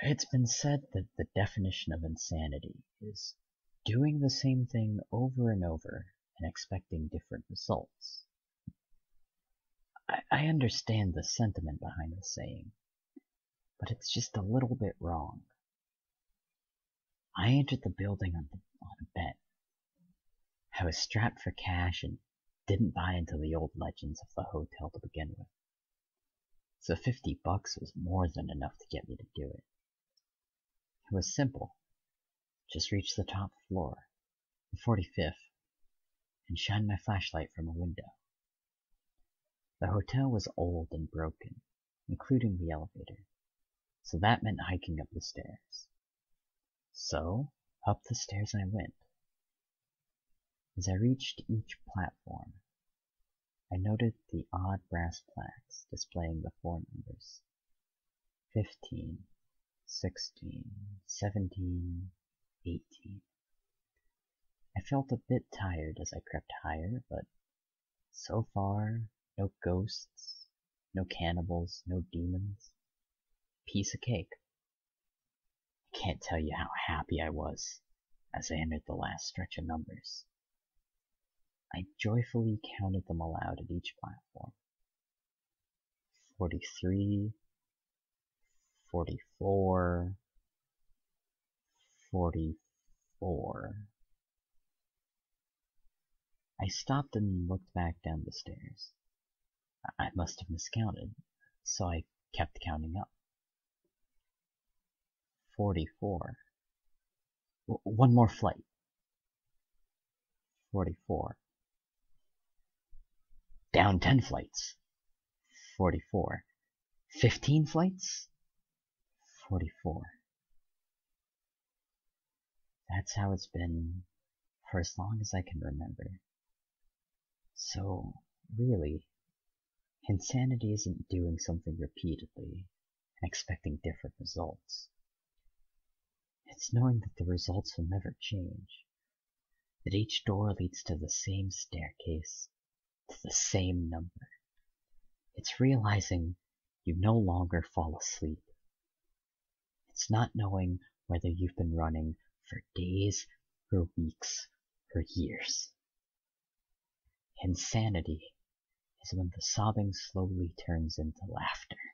It's been said that the definition of insanity is doing the same thing over and over and expecting different results. I understand the sentiment behind the saying, but it's just a little bit wrong. I entered the building on a bet. I was strapped for cash and didn't buy into the old legends of the hotel to begin with. So $50 was more than enough to get me to do it. It was simple. Just reach the top floor, the 45th, and shine my flashlight from a window. The hotel was old and broken, including the elevator, so that meant hiking up the stairs. So, up the stairs I went. As I reached each platform, I noted the odd brass plaques displaying the floor numbers. 15, 16, 17, 18. I felt a bit tired as I crept higher, but so far, no ghosts, no cannibals, no demons. Piece of cake. I can't tell you how happy I was as I entered the last stretch of numbers. I joyfully counted them aloud at each platform. 43, 44, 44. I stopped and looked back down the stairs. I must have miscounted, so I kept counting up. 44. One more flight. 44. Down 10 flights. 44. 15 flights? 44. That's how it's been for as long as I can remember. So, really, insanity isn't doing something repeatedly and expecting different results. It's knowing that the results will never change, that each door leads to the same staircase, to the same number. It's realizing you no longer fall asleep. It's not knowing whether you've been running for days or weeks or years. Insanity is when the sobbing slowly turns into laughter.